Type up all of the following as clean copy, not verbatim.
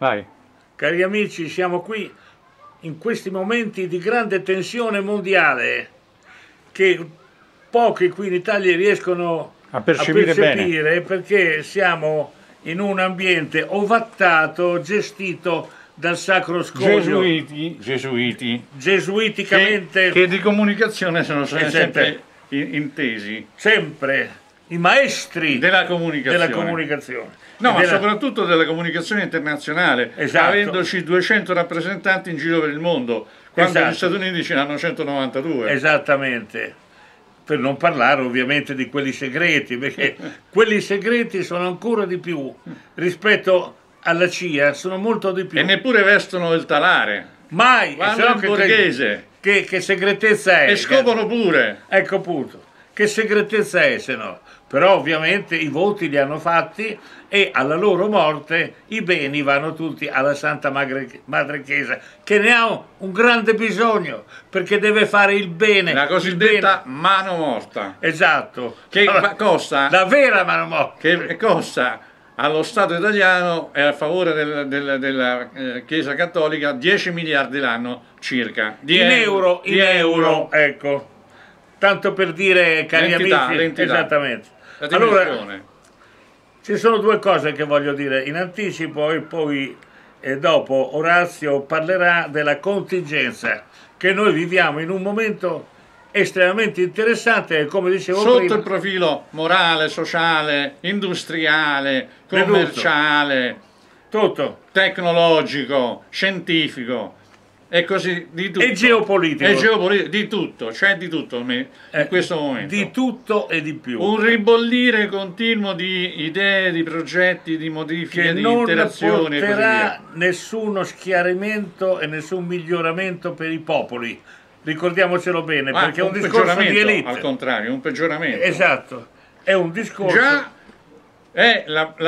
Vai. Cari amici, siamo qui in questi momenti di grande tensione mondiale che pochi qui in Italia riescono A percepire bene. perché siamo in un ambiente ovattato, gestito dal Sacro Scoglio. Gesuiticamente. Che di comunicazione sono sempre intesi. Sempre i maestri della comunicazione. No, ma soprattutto della comunicazione internazionale, esatto, avendoci 200 rappresentanti in giro per il mondo, quando esatto, gli Stati Uniti ce n'hanno 192. Esattamente, per non parlare ovviamente di quelli segreti, perché quelli segreti sono ancora di più rispetto alla CIA, sono molto di più. E neppure vestono il talare. Mai! Vanno in borghese. Che segretezza è? E scoprono pure. Ecco appunto, che segretezza è se no? Però ovviamente i voti li hanno fatti e alla loro morte i beni vanno tutti alla Santa Madre Chiesa, che ne ha un grande bisogno, perché deve fare il bene. La cosiddetta mano morta. Esatto. Che costa... La vera mano morta. Che costa allo Stato italiano e a favore della Chiesa Cattolica 10 miliardi l'anno circa. In euro, ecco. Tanto per dire, cari amici, esattamente. Allora, ci sono due cose che voglio dire in anticipo e poi dopo Orazio parlerà della contingenza, che noi viviamo in un momento estremamente interessante e, come dicevo sotto prima, il profilo morale, sociale, industriale, commerciale, tutto, tecnologico, scientifico e così di tutto. E geopolitico. Di tutto, c'è di tutto in questo momento. Di tutto e di più. Un ribollire continuo di idee, di progetti, di modifiche, di interazioni. Che non porterà nessuno schiarimento e nessun miglioramento per i popoli. Ricordiamocelo bene, perché è un discorso di elite. Al contrario, un peggioramento. Esatto, è un discorso... Già è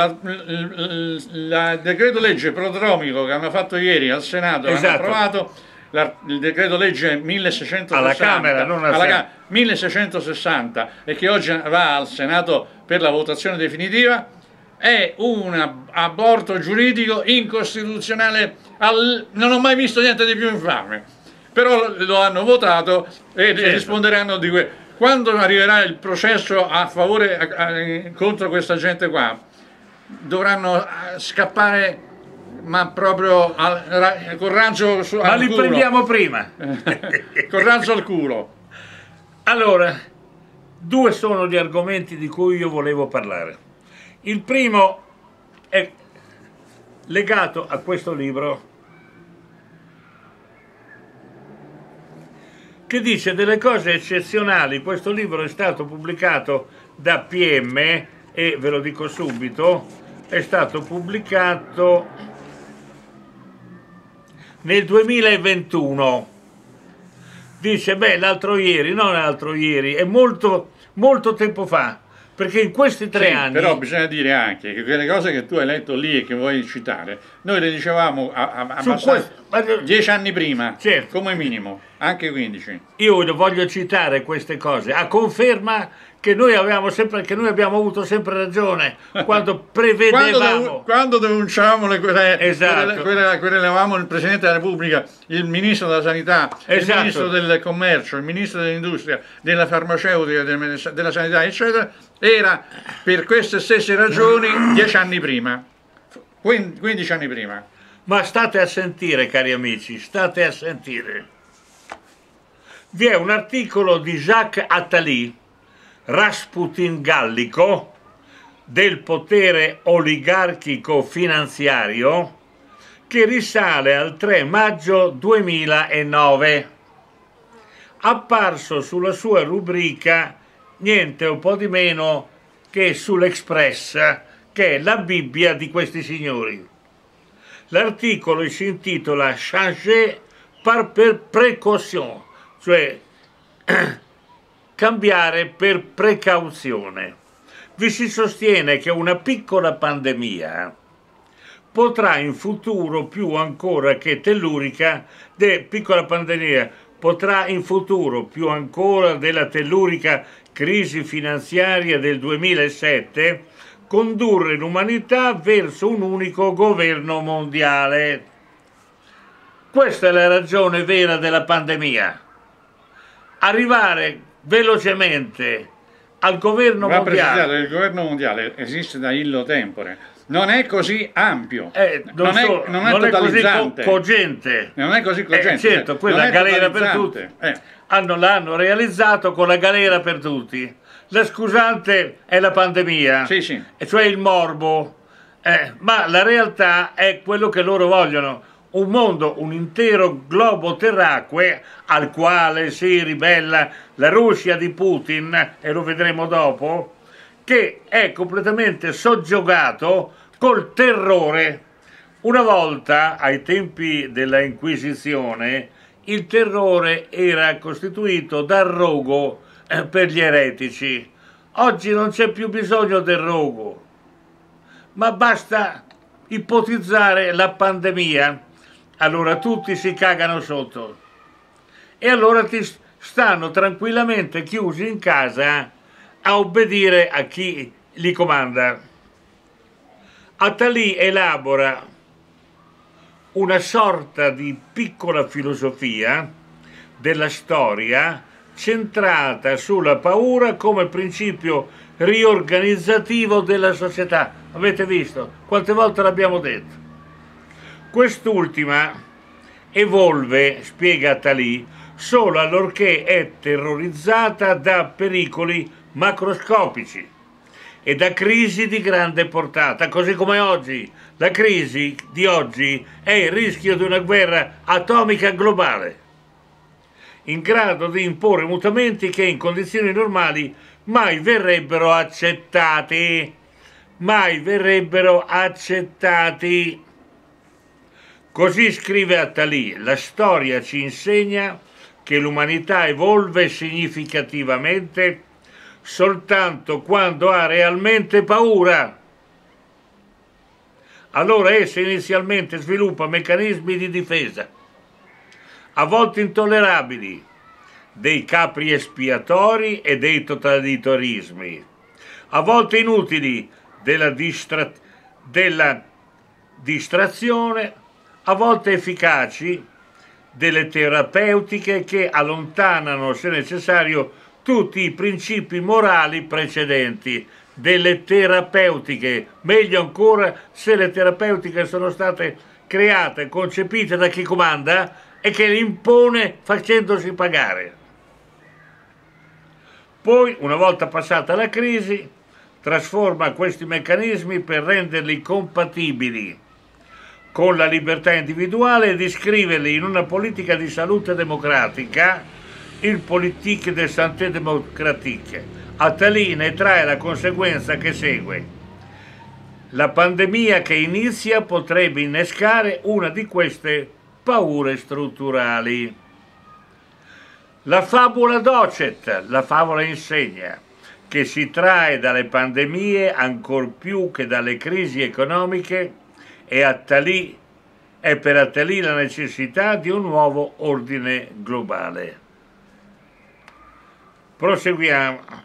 il decreto legge prodromico che hanno fatto ieri al Senato, esatto, hanno approvato il decreto legge 1660 alla Camera, non alla Camera, 1660, e che oggi va al Senato per la votazione definitiva. È un aborto giuridico incostituzionale, non ho mai visto niente di più infame, però lo hanno votato e certo, risponderanno di questo. Quando arriverà il processo a favore contro questa gente qua, dovranno scappare, ma proprio col rancio al culo. Ma li prendiamo prima. Col rancio al culo. Allora, due sono gli argomenti di cui io volevo parlare. Il primo è legato a questo libro, che dice delle cose eccezionali. Questo libro è stato pubblicato da PM e ve lo dico subito, è stato pubblicato nel 2021. Dice, beh, l'altro ieri, non l'altro ieri, è molto tempo fa, perché in questi 3 anni... Però bisogna dire anche che quelle cose che tu hai letto lì e che vuoi citare, noi le dicevamo 10 anni prima, certo, come minimo, anche 15. Io voglio citare queste cose a conferma che noi abbiamo avuto sempre ragione quando prevedevamo, quando denunciavamo le querele, esatto, querelavamo il Presidente della Repubblica, il Ministro della Sanità, esatto, il Ministro del Commercio, il Ministro dell'Industria, della Farmaceutica, della Sanità, eccetera, era per queste stesse ragioni 10 anni prima, 15 anni prima. Ma state a sentire, cari amici, state a sentire. Vi è un articolo di Jacques Attali, Rasputin gallico, del potere oligarchico finanziario, che risale al 3 maggio 2009, apparso sulla sua rubrica niente un po' di meno che sull'Express, che è la Bibbia di questi signori. L'articolo si intitola Changer par précaution, cioè cambiare per precauzione. Vi si sostiene che una piccola pandemia potrà in futuro, più ancora che tellurica, potrà in futuro più ancora della tellurica crisi finanziaria del 2007, condurre l'umanità verso un unico governo mondiale. Questa è la ragione vera della pandemia. Arrivare velocemente al governo mondiale. Il governo mondiale esiste da illo tempore, non è così ampio, non è così cogente. Non è così cogente. Certo, quella galera per tutti. L'hanno realizzato con la galera per tutti. La scusante è la pandemia, sì. E cioè il morbo, ma la realtà è quello che loro vogliono. Un mondo, un intero globo terracque al quale si ribella la Russia di Putin, e lo vedremo dopo, che è completamente soggiogato col terrore. Una volta, ai tempi della Inquisizione, il terrore era costituito dal rogo per gli eretici. Oggi non c'è più bisogno del rogo, ma basta ipotizzare la pandemia. Allora tutti si cagano sotto e allora ti stanno tranquillamente chiusi in casa a obbedire a chi li comanda. Attali elabora una sorta di piccola filosofia della storia centrata sulla paura come principio riorganizzativo della società. Avete visto? Quante volte l'abbiamo detto? Quest'ultima evolve, spiega Attali, solo allorché è terrorizzata da pericoli macroscopici e da crisi di grande portata, così come oggi. La crisi di oggi è il rischio di una guerra atomica globale, in grado di imporre mutamenti che in condizioni normali mai verrebbero accettati. Mai verrebbero accettati. Così scrive Attali: la storia ci insegna che l'umanità evolve significativamente soltanto quando ha realmente paura. Allora essa inizialmente sviluppa meccanismi di difesa, a volte intollerabili, dei capri espiatori e dei totalitarismi, a volte inutili, della distrazione, a volte efficaci, delle terapeutiche che allontanano, se necessario, tutti i principi morali precedenti. Delle terapeutiche, meglio ancora se le terapeutiche sono state create, concepite da chi comanda e che le impone facendosi pagare. Poi, una volta passata la crisi, trasforma questi meccanismi per renderli compatibili con la libertà individuale ed iscriverli in una politica di salute democratica, il politique de santé démocratique. Attali ne trae la conseguenza che segue: la pandemia che inizia potrebbe innescare una di queste paure strutturali. La fabula docet, la favola insegna, che si trae dalle pandemie ancor più che dalle crisi economiche, è per Attali la necessità di un nuovo ordine globale. Proseguiamo.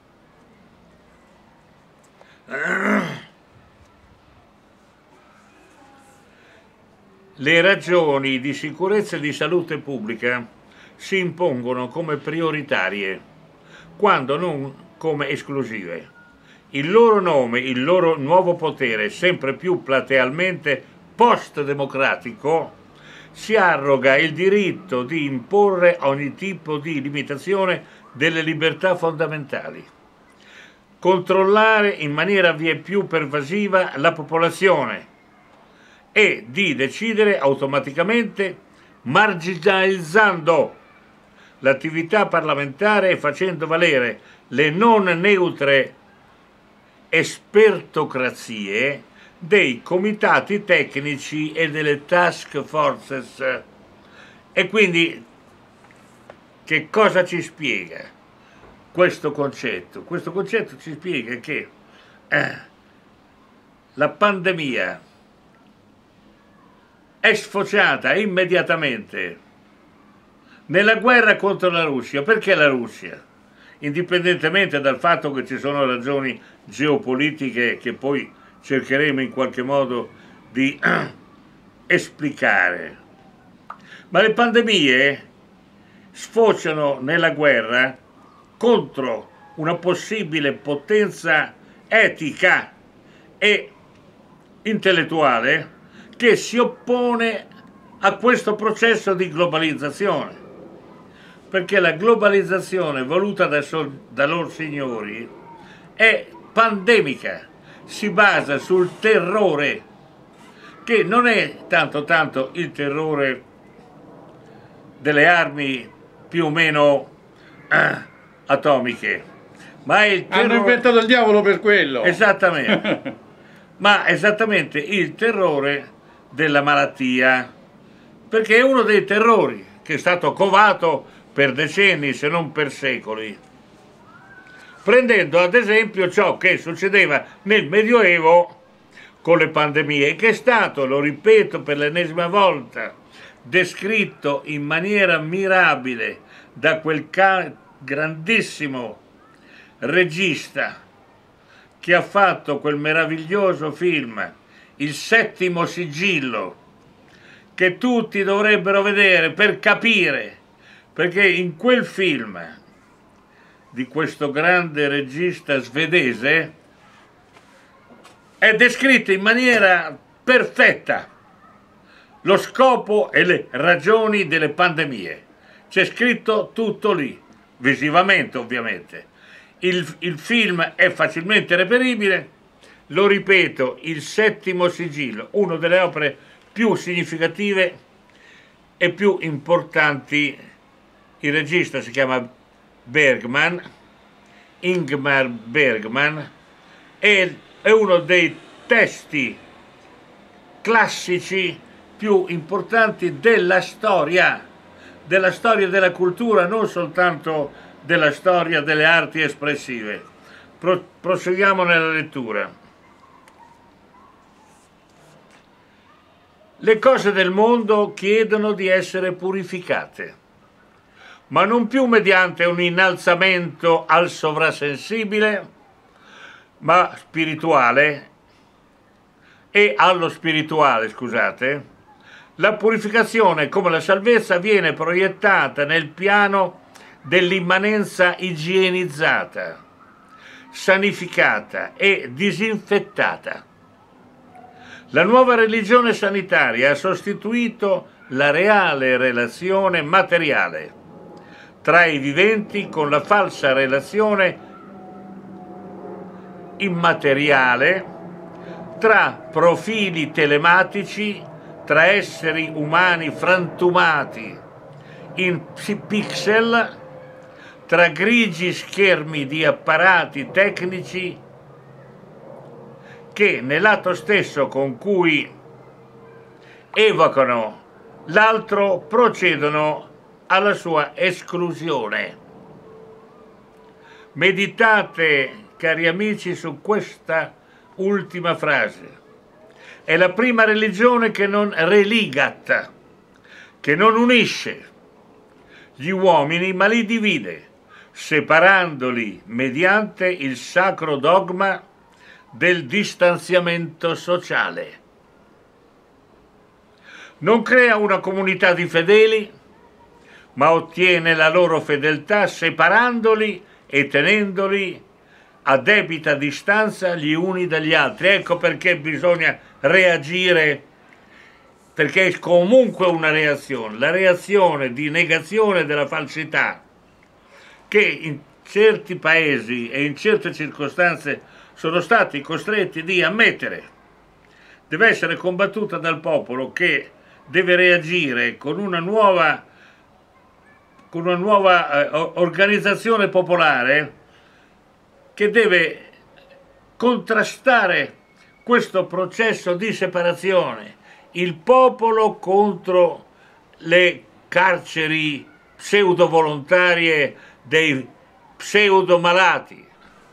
Le ragioni di sicurezza e di salute pubblica si impongono come prioritarie, quando non come esclusive. Il loro nome, il loro nuovo potere, sempre più platealmente post-democratico, si arroga il diritto di imporre ogni tipo di limitazione delle libertà fondamentali, controllare in maniera vieppiù pervasiva la popolazione e di decidere automaticamente marginalizzando l'attività parlamentare e facendo valere le non neutre espertocrazie dei comitati tecnici e delle task forces. E quindi che cosa ci spiega questo concetto? Questo concetto ci spiega che la pandemia è sfociata immediatamente nella guerra contro la Russia. Perché la Russia? indipendentemente dal fatto che ci sono ragioni geopolitiche che poi cercheremo in qualche modo di esplicare. Ma le pandemie sfociano nella guerra contro una possibile potenza etica e intellettuale che si oppone a questo processo di globalizzazione, perché la globalizzazione voluta da loro signori è pandemica, si basa sul terrore, che non è tanto il terrore delle armi più o meno atomiche, ma è il terrore... Hanno inventato il diavolo per quello. Esattamente. Ma esattamente il terrore della malattia, perché è uno dei terrori che è stato covato per decenni, se non per secoli, prendendo ad esempio ciò che succedeva nel Medioevo con le pandemie, che è stato, lo ripeto per l'ennesima volta, descritto in maniera mirabile da quel grandissimo regista che ha fatto quel meraviglioso film, Il Settimo Sigillo, che tutti dovrebbero vedere per capire, perché in quel film di questo grande regista svedese è descritto in maniera perfetta lo scopo e le ragioni delle pandemie. C'è scritto tutto lì, visivamente ovviamente. Il film è facilmente reperibile, lo ripeto, Il Settimo Sigillo, una delle opere più significative e più importanti. Il regista si chiama Bergman, Ingmar Bergman, è uno dei testi classici più importanti della storia della cultura, non soltanto della storia delle arti espressive. Proseguiamo nella lettura. Le cose del mondo chiedono di essere purificate, ma non più mediante un innalzamento al sovrasensibile, ma spirituale, e allo spirituale, scusate. La purificazione, come la salvezza, viene proiettata nel piano dell'immanenza igienizzata, sanificata e disinfettata. La nuova religione sanitaria ha sostituito la reale relazione materiale tra i viventi con la falsa relazione immateriale tra profili telematici, tra esseri umani frantumati in pixel, tra grigi schermi di apparati tecnici che nell'atto stesso con cui evocano l'altro procedono alla sua esclusione. Meditate, cari amici, su questa ultima frase. È la prima religione che non religat, che non unisce gli uomini, ma li divide, separandoli mediante il sacro dogma del distanziamento sociale. Non crea una comunità di fedeli, ma ottiene la loro fedeltà separandoli e tenendoli a debita distanza gli uni dagli altri. Ecco perché bisogna reagire, perché è comunque una reazione, la reazione di negazione della falsità, che in certi paesi e in certe circostanze sono stati costretti di ammettere, deve essere combattuta dal popolo, che deve reagire con una nuova organizzazione popolare che deve contrastare questo processo di separazione, il popolo contro le carceri pseudo-volontarie dei pseudo-malati,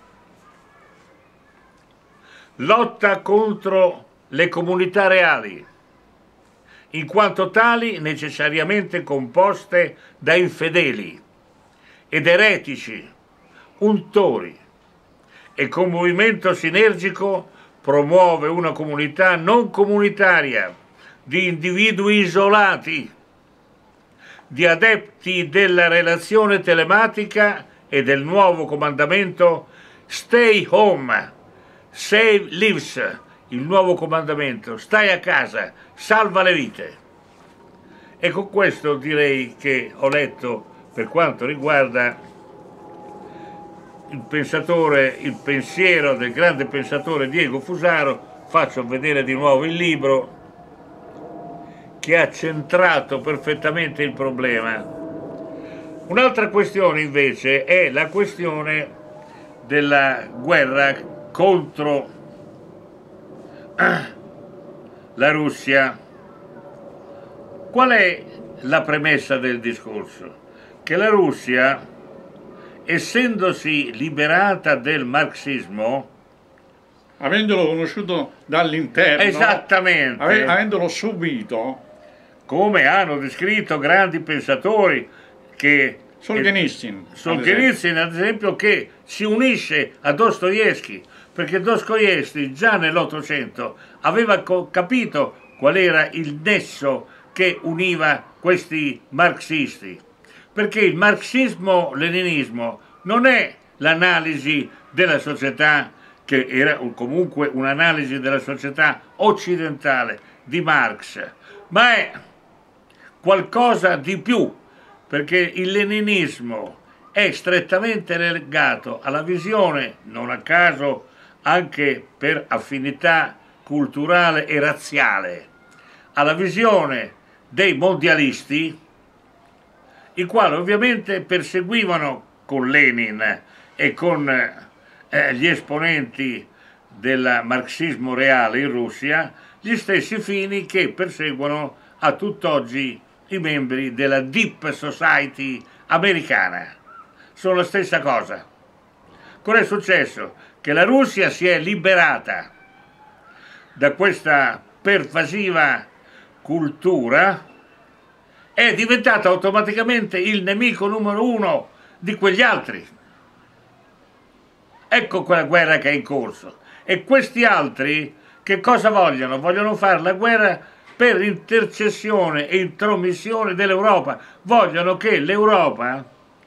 lotta contro le comunità reali, in quanto tali necessariamente composte da infedeli ed eretici, untori e con movimento sinergico promuove una comunità non comunitaria di individui isolati, di adepti della relazione telematica e del nuovo comandamento Stay Home, Save Lives, il nuovo comandamento, stai a casa, salva le vite. E con questo direi che ho letto, per quanto riguarda il pensiero del grande pensatore Diego Fusaro. Faccio vedere di nuovo il libro che ha centrato perfettamente il problema. Un'altra questione invece è la questione della guerra contro la Russia. Qual è la premessa del discorso? Che la Russia, essendosi liberata del marxismo, avendolo conosciuto dall'interno, esattamente, avendolo subito, come hanno descritto grandi pensatori, che Solzhenitsyn ad esempio, che si unisce a Dostoevskij, perché Dostoevskij già nell'Ottocento aveva capito qual era il nesso che univa questi marxisti, perché il marxismo-leninismo non è l'analisi della società, che era comunque un'analisi della società occidentale di Marx, ma è qualcosa di più, perché il leninismo è strettamente legato alla visione, non a caso anche per affinità culturale e razziale, alla visione dei mondialisti, i quali ovviamente perseguivano con Lenin e con gli esponenti del marxismo reale in Russia gli stessi fini che perseguono a tutt'oggi i membri della Deep Society americana. Sono la stessa cosa. Cosa è successo? Che la Russia si è liberata da questa pervasiva cultura, è diventata automaticamente il nemico numero uno di quegli altri. Ecco quella guerra che è in corso. E questi altri che cosa vogliono? Vogliono fare la guerra per intercessione e intromissione dell'Europa. Vogliono che l'Europa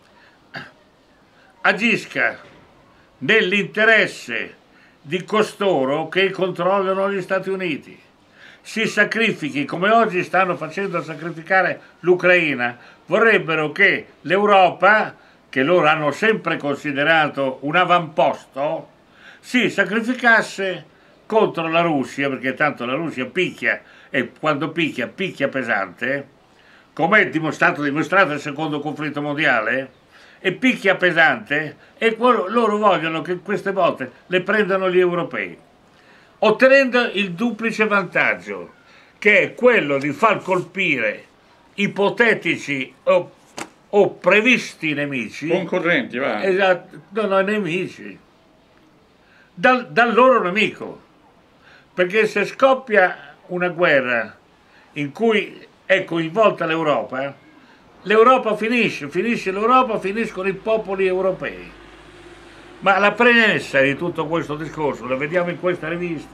agisca nell'interesse di costoro che controllano gli Stati Uniti. Si sacrifichi, come oggi stanno facendo sacrificare l'Ucraina. Vorrebbero che l'Europa, che loro hanno sempre considerato un avamposto, si sacrificasse contro la Russia, perché tanto la Russia picchia, e quando picchia, picchia pesante, come è dimostrato nel secondo conflitto mondiale, e picchia pesante, e loro vogliono che queste volte le prendano gli europei, ottenendo il duplice vantaggio, che è quello di far colpire ipotetici o previsti nemici, concorrenti, va. Esatto, no, nemici, dal loro nemico, perché se scoppia una guerra in cui è coinvolta l'Europa, l'Europa finisce l'Europa, finiscono i popoli europei. Ma la premessa di tutto questo discorso la vediamo in questa rivista.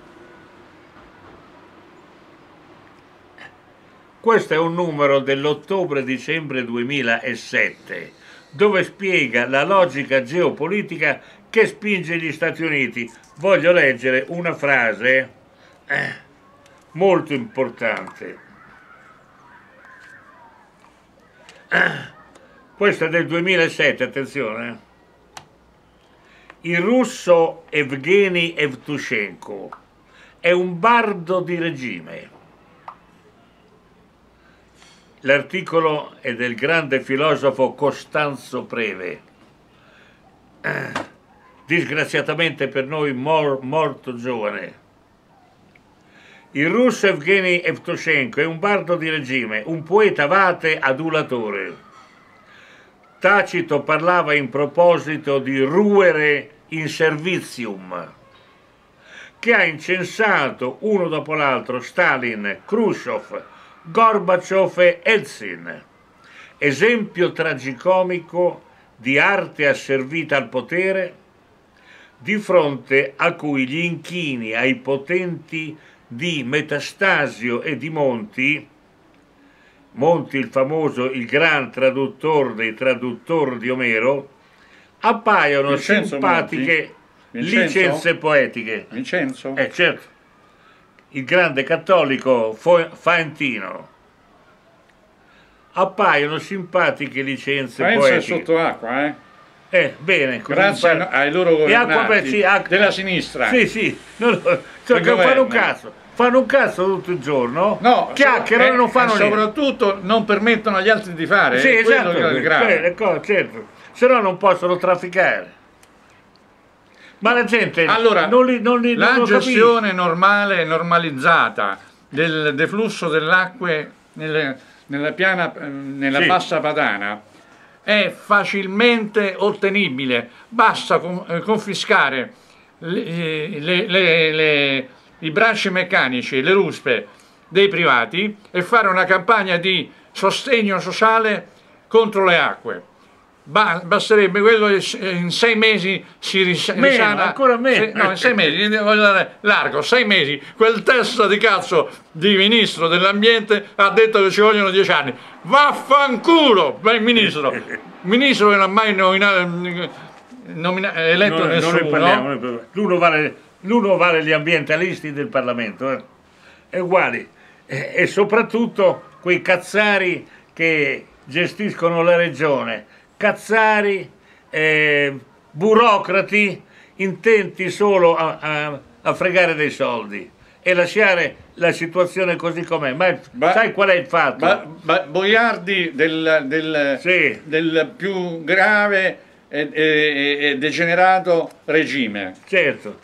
Questo è un numero dell'ottobre-dicembre 2007, dove spiega la logica geopolitica che spinge gli Stati Uniti. Voglio leggere una frase molto importante. Questa è del 2007, attenzione. Il russo Evgeny Evtushenko è un bardo di regime. L'articolo è del grande filosofo Costanzo Preve, disgraziatamente per noi molto giovane. Il russo Evgeny Evtushenko è un bardo di regime, un poeta vate adulatore. Tacito parlava in proposito di ruere in servizium, che ha incensato uno dopo l'altro Stalin, Khrushchev, Gorbaciov e Eltsin, esempio tragicomico di arte asservita al potere, di fronte a cui gli inchini ai potenti di Metastasio e di Monti il famoso, il gran traduttore dei traduttori di Omero, appaiono Vincenzo simpatiche licenze poetiche. Vincenzo? Certo, il grande cattolico Faentino. Appaiono simpatiche licenze poetiche. È sotto acqua, bene. Grazie ai loro governanti della sinistra. Sì, fanno un cazzo. Fanno un cazzo tutto il giorno, chiacchierano e non fanno niente. Soprattutto non permettono agli altri di fare. Sì, esatto, certo. Se no non possono trafficare. Ma la gente allora, la gestione normale, normalizzata del deflusso delle acque nella bassa padana è facilmente ottenibile. Basta confiscare i bracci meccanici, le ruspe dei privati e fare una campagna di sostegno sociale contro le acque. Basterebbe quello, in 6 mesi si risana. Ancora meno. No, in 6 mesi, voglio dare largo, 6 mesi. Quel testa di cazzo di ministro dell'ambiente ha detto che ci vogliono 10 anni. Vaffanculo! Il ministro che non ha mai eletto nessuno. L'uno vale gli ambientalisti del Parlamento, è uguali. E soprattutto quei cazzari che gestiscono la regione. Cazzari, burocrati intenti solo a fregare dei soldi e lasciare la situazione così com'è. Ma sai qual è il fatto? Boiardi del più grave e degenerato regime. Certo.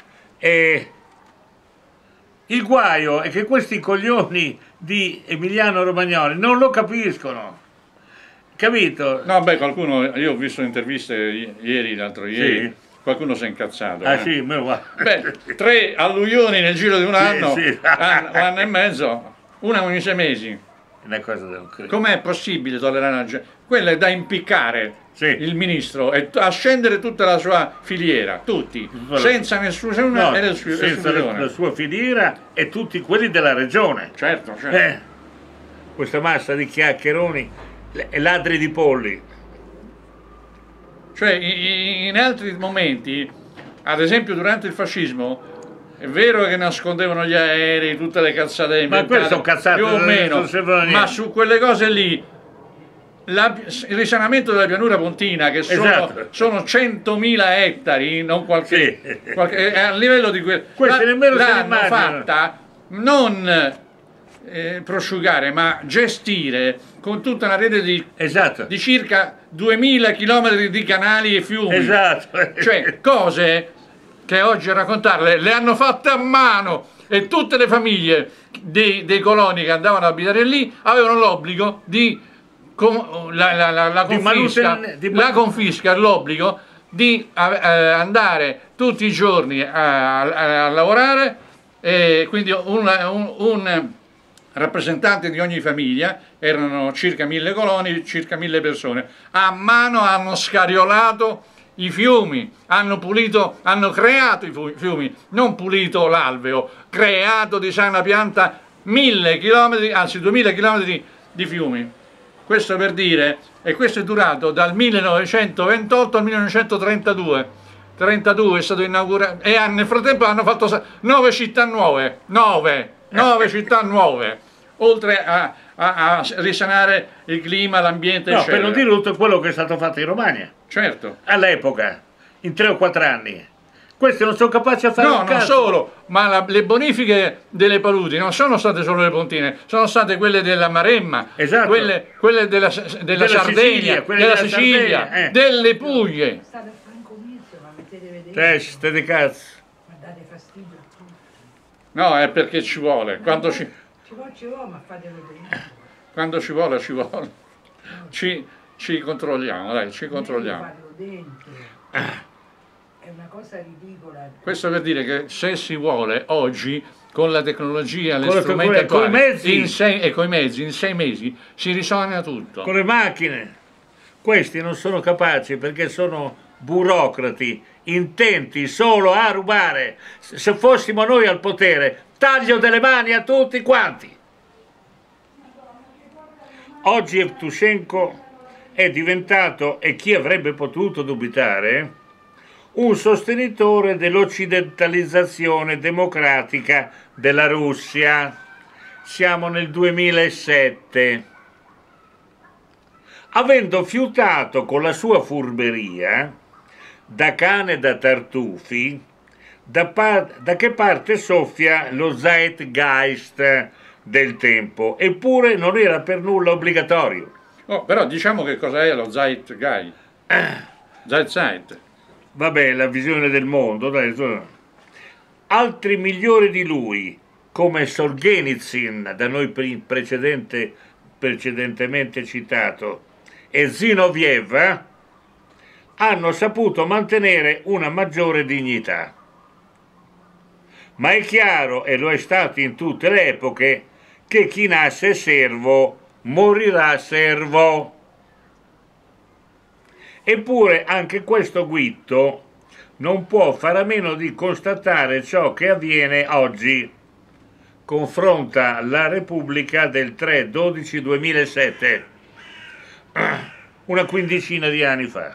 Il guaio è che questi coglioni di Emiliano Romagnoli non lo capiscono. Capito? No, qualcuno, io ho visto interviste ieri, l'altro ieri, qualcuno si è incazzato. Sì, 3 alluvioni nel giro di un anno, un anno e mezzo, una ogni 6 mesi. Com'è possibile tollerare la gente? Quello è da impiccare il ministro e a scendere tutta la sua filiera, tutti, senza nessuna senza la sua filiera e tutti quelli della regione. Certo. Questa massa di chiacchieroni e ladri di polli. Cioè in altri momenti, ad esempio durante il fascismo, è vero che nascondevano gli aerei, tutte le cazzate inventate, più o meno, ma su quelle cose lì il risanamento della pianura pontina, che sono 100.000 ettari, non qualche a livello di l'hanno fatta non prosciugare, ma gestire con tutta una rete di circa 2000 km di canali e fiumi. Cioè cose che oggi a raccontarle le hanno fatte a mano, e tutte le famiglie dei coloni che andavano ad abitare lì avevano l'obbligo la confisca, l'obbligo di andare tutti i giorni a lavorare, e quindi un rappresentante di ogni famiglia, erano circa 1000 coloni, circa 1000 persone, a mano hanno scariolato i fiumi, hanno creato i fiumi, non pulito l'alveo, creato di sana pianta 1000 km, anzi 2000 km di fiumi. Questo per dire, e questo è durato dal 1928 al 1932. 32 è stato inaugurato, e nel frattempo hanno fatto 9 città nuove, 9 città nuove, oltre a risanare il clima, l'ambiente, eccetera. Per non dire tutto quello che è stato fatto in Romagna. Certo. All'epoca, in 3 o 4 anni. Questi non sono capaci a fare un cazzo. Non solo, ma le bonifiche delle paludi non sono state solo le pontine, sono state quelle della Maremma, quelle della Sardegna, della Sicilia, delle Puglie. Teste di cazzo. Ma date fastidio a tutti. No, è perché ci vuole. Quando ci vuole, ma fatelo prima. Quando ci vuole, ci vuole. Ci controlliamo, dai, ci controlliamo. È una cosa ridicola. Questo per dire che se si vuole oggi, con la tecnologia, gli strumenti attuali, e con i mezzi, in 6 mesi si risogna tutto. Con le macchine. Questi non sono capaci perché sono burocrati, intenti solo a rubare. Se fossimo noi al potere, taglio delle mani a tutti quanti. Oggi Evtushenko è diventato, e chi avrebbe potuto dubitare, un sostenitore dell'occidentalizzazione democratica della Russia. Siamo nel 2007. Avendo fiutato con la sua furberia, da cane da tartufi, da che parte soffia lo zeitgeist del tempo, eppure non era per nulla obbligatorio. Oh, però diciamo che cosa è lo zeitgeist. Zeitgeist. Vabbè, la visione del mondo. Dai. Altri migliori di lui, come Solzhenitsyn, da noi precedentemente citato, e Zinoviev, hanno saputo mantenere una maggiore dignità. Ma è chiaro, e lo è stato in tutte le epoche, che chi nasce servo morirà servo. Eppure anche questo guitto non può fare a meno di constatare ciò che avviene oggi. Confronta la Repubblica del 3/12/2007, una quindicina di anni fa.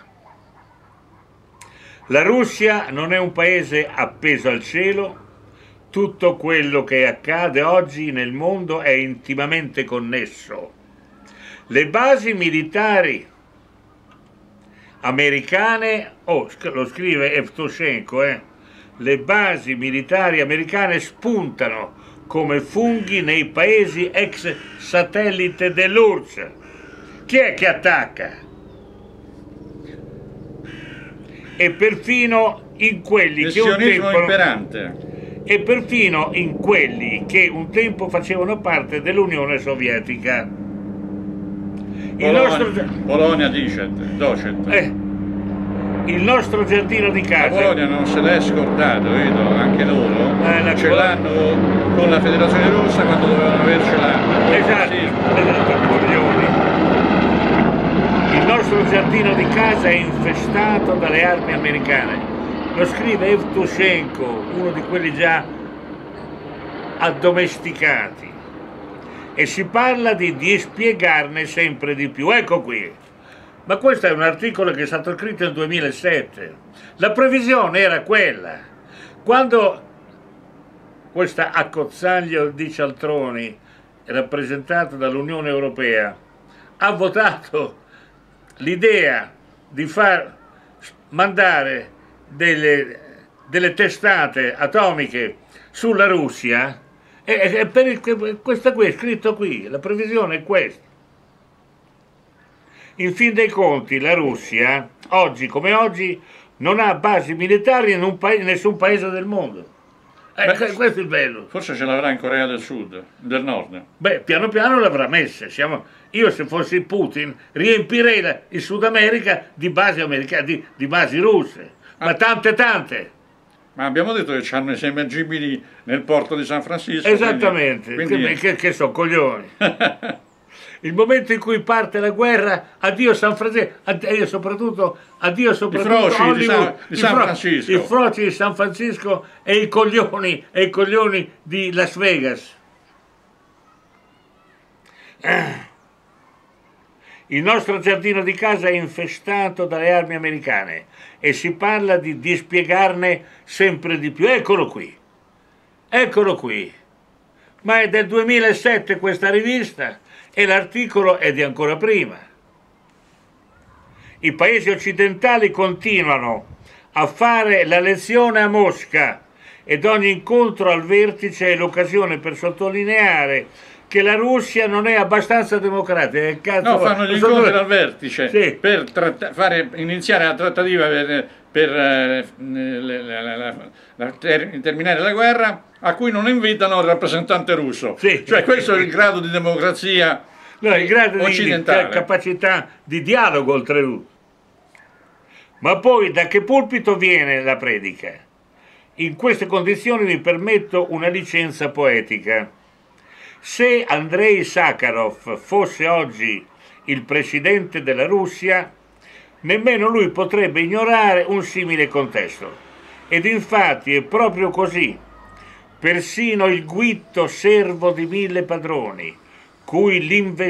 La Russia non è un paese appeso al cielo. Tutto quello che accade oggi nel mondo è intimamente connesso. Le basi militari americane, lo scrive Evtushenko, le basi militari americane spuntano come funghi nei paesi ex satellite dell'URSS. Chi è che attacca? E perfino in quelli il che un sionismo tempo imperante. E perfino in quelli che un tempo facevano parte dell'Unione Sovietica. Polonia Docet. Il nostro giardino di casa. La Polonia non se l'è scordato, vedo, anche loro ce l'hanno con la Federazione Russa quando dovevano avercela. Esatto, coglioni. Il nostro giardino di casa è infestato dalle armi americane. Lo scrive Evtushenko, uno di quelli già addomesticati, e si parla di dispiegarne sempre di più. Ecco qui, ma questo è un articolo che è stato scritto nel 2007. La previsione era quella. Quando questa accozzaglia di cialtroni, rappresentata dall'Unione Europea, ha votato l'idea di far mandare delle testate atomiche sulla Russia, e questa qui è scritto qui, la previsione è questa. In fin dei conti la Russia, oggi come oggi, non ha basi militari in nessun paese del mondo. Questo è il bello. Forse ce l'avrà in Corea del Sud, del Nord. Beh, piano piano l'avrà messa. Io se fossi Putin riempirei il Sud America di basi americane, di basi russe. Ma tante. Ma abbiamo detto che hanno i sommergibili nel porto di San Francisco. Esattamente, quindi... che sono coglioni. Il momento in cui parte la guerra, addio San Francisco, soprattutto Hollywood, di San Francisco. I froci di San Francisco e i coglioni di Las Vegas. Il nostro giardino di casa è infestato dalle armi americane e si parla di dispiegarne sempre di più. Eccolo qui. Ma è del 2007 questa rivista e l'articolo è di ancora prima. I paesi occidentali continuano a fare la lezione a Mosca ed ogni incontro al vertice è l'occasione per sottolineare che la Russia non è abbastanza democratica. No, fanno gli incontri al vertice, sì, per iniziare la trattativa per terminare la guerra, a cui non invitano il rappresentante russo. Sì. Cioè questo è il grado di democrazia il grado occidentale. Di capacità di dialogo oltretutto. Ma poi da che pulpito viene la predica? In queste condizioni mi permetto una licenza poetica. Se Andrei Sakharov fosse oggi il presidente della Russia, nemmeno lui potrebbe ignorare un simile contesto. Ed infatti è proprio così. Persino il Guitto, servo di 1000 padroni, cui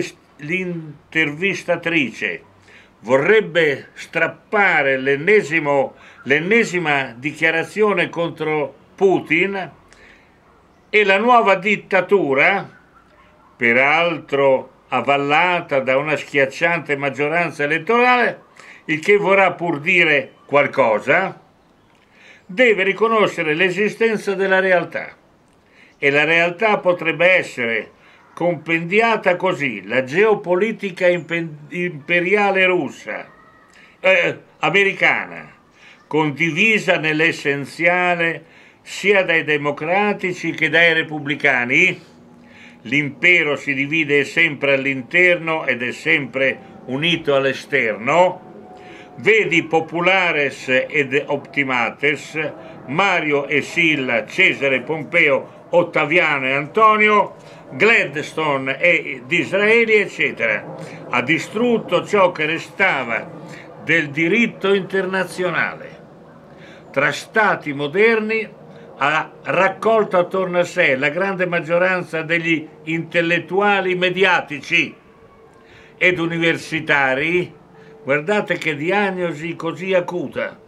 l'intervistatrice vorrebbe strappare l'ennesima dichiarazione contro Putin, e la nuova dittatura, peraltro avvallata da una schiacciante maggioranza elettorale, il che vorrà pur dire qualcosa, deve riconoscere l'esistenza della realtà. E la realtà potrebbe essere compendiata così: la geopolitica imperiale russa, americana, condivisa nell'essenziale sia dai democratici che dai repubblicani. L'impero si divide sempre all'interno ed è sempre unito all'esterno. Vedi Populares ed Optimates, Mario e Silla, Cesare, Pompeo, Ottaviano e Antonio, Gladstone e Disraeli, eccetera. Ha distrutto ciò che restava del diritto internazionale. Tra stati moderni ha raccolto attorno a sé la grande maggioranza degli intellettuali mediatici ed universitari. Guardate che diagnosi così acuta.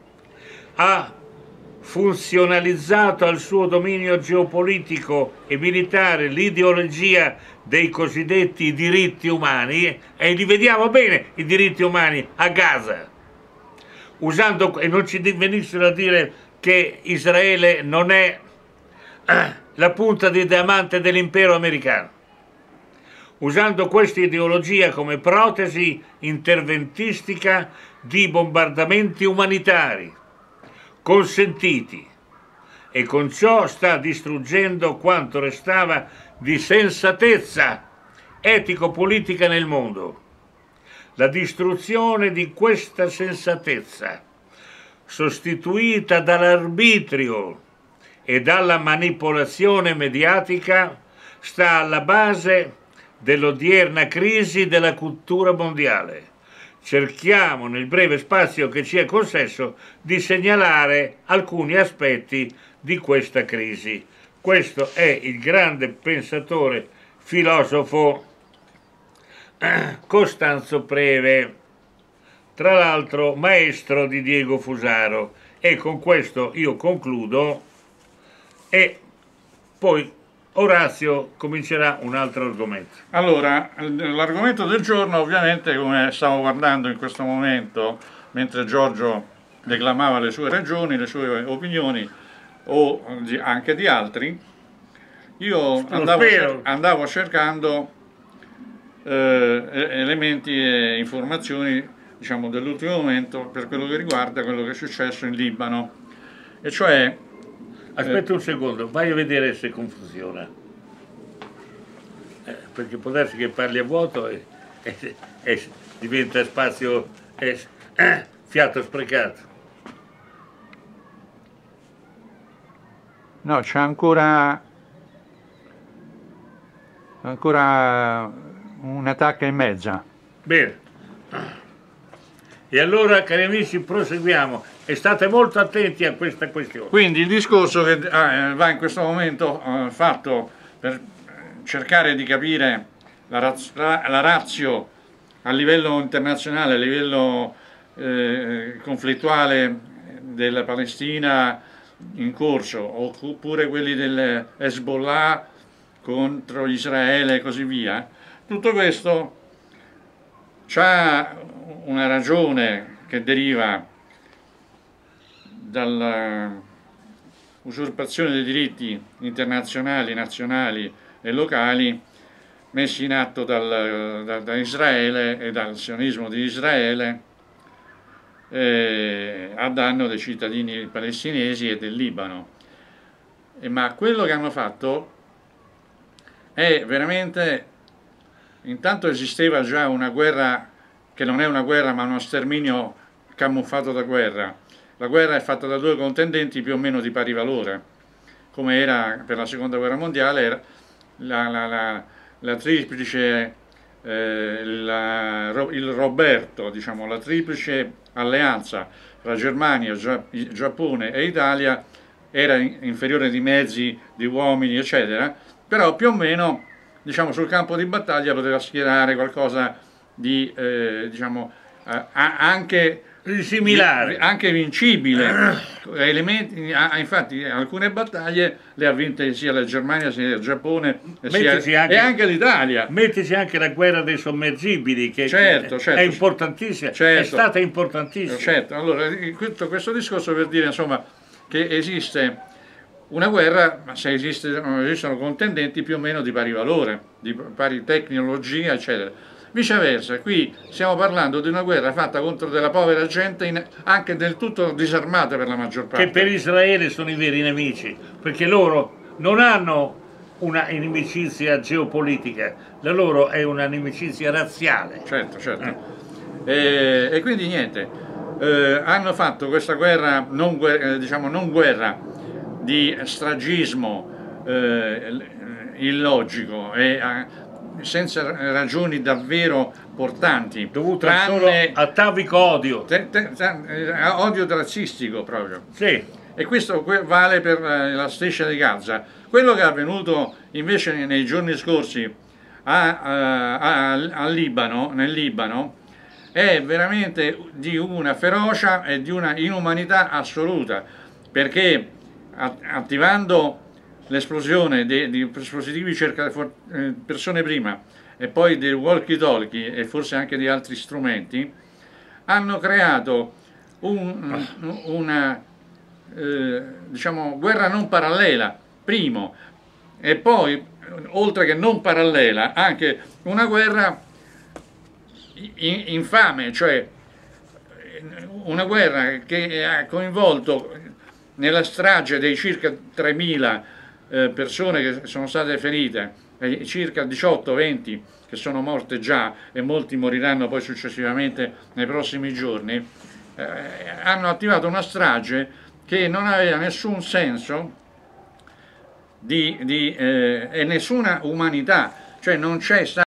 Ha funzionalizzato al suo dominio geopolitico e militare l'ideologia dei cosiddetti diritti umani, e li vediamo bene i diritti umani a Gaza, usando, e non ci venissero a dire che Israele non è la punta di diamante dell'impero americano, usando questa ideologia come protesi interventistica di bombardamenti umanitari consentiti, e con ciò sta distruggendo quanto restava di sensatezza etico-politica nel mondo. La distruzione di questa sensatezza, sostituita dall'arbitrio e dalla manipolazione mediatica, sta alla base dell'odierna crisi della cultura mondiale. Cerchiamo, nel breve spazio che ci è concesso, di segnalare alcuni aspetti di questa crisi. Questo è il grande pensatore, filosofo Costanzo Preve, tra l'altro maestro di Diego Fusaro. E con questo io concludo, e poi Orazio comincerà un altro argomento. Allora, l'argomento del giorno, ovviamente, come stavo guardando in questo momento, mentre Giorgio declamava le sue ragioni, le sue opinioni, o anche di altri, io andavo cercando elementi e informazioni, diciamo, dell'ultimo momento per quello che riguarda quello che è successo in Libano, e cioè... Aspetta un secondo, vai a vedere se confusiona, perché può darsi che parli a vuoto e diventa spazio, fiato sprecato. No, c'è ancora una tacca e mezza. Bene. E allora, cari amici, proseguiamo, e state molto attenti a questa questione. Quindi il discorso che va in questo momento fatto per cercare di capire la ratio a livello internazionale, a livello conflittuale della Palestina in corso, oppure quelli del Hezbollah contro Israele e così via, tutto questo c'ha una ragione che deriva dall'usurpazione dei diritti internazionali, nazionali e locali messi in atto da Israele e dal sionismo di Israele a danno dei cittadini palestinesi e del Libano. Ma quello che hanno fatto è veramente, intanto esisteva già una guerra che non è una guerra ma uno sterminio camuffato da guerra. La guerra è fatta da due contendenti più o meno di pari valore, come era per la seconda guerra mondiale, la triplice il Roberto, diciamo, la triplice alleanza tra Germania, Giappone e Italia era inferiore di mezzi, di uomini, eccetera, però più o meno, diciamo, sul campo di battaglia poteva schierare qualcosa di, diciamo, anche similare, anche vincibile. Infatti alcune battaglie le ha vinte sia la Germania sia il Giappone e anche l'Italia. Mettici anche la guerra dei sommergibili, che certo, è importantissima, certo, è stata importantissima. Certo, allora questo discorso per dire, insomma, che esiste una guerra, ma se esistono contendenti più o meno di pari valore, di pari tecnologia, eccetera. Viceversa, qui stiamo parlando di una guerra fatta contro della povera gente, anche del tutto disarmata per la maggior parte. Che per Israele sono i veri nemici, perché loro non hanno una inimicizia geopolitica, la loro è una inimicizia razziale. Certo, certo. E quindi niente, hanno fatto questa guerra, diciamo non guerra, di stragismo illogico e senza ragioni davvero portanti, dovuto solo a tavico odio, odio razzistico proprio. Sì. E questo vale per la striscia di Gaza. Quello che è avvenuto invece nei giorni scorsi nel Libano, è veramente di una ferocia e di una inumanità assoluta, perché attivando l'esplosione di dispositivi persone prima e poi dei walkie-talkie e forse anche di altri strumenti, hanno creato una diciamo, guerra non parallela, primo, e poi, oltre che non parallela, anche una guerra infame, cioè una guerra che ha coinvolto nella strage dei circa 3.000 persone che sono state ferite, e circa 18-20 che sono morte già, e molti moriranno poi successivamente nei prossimi giorni, hanno attivato una strage che non aveva nessun senso e nessuna umanità, cioè non c'è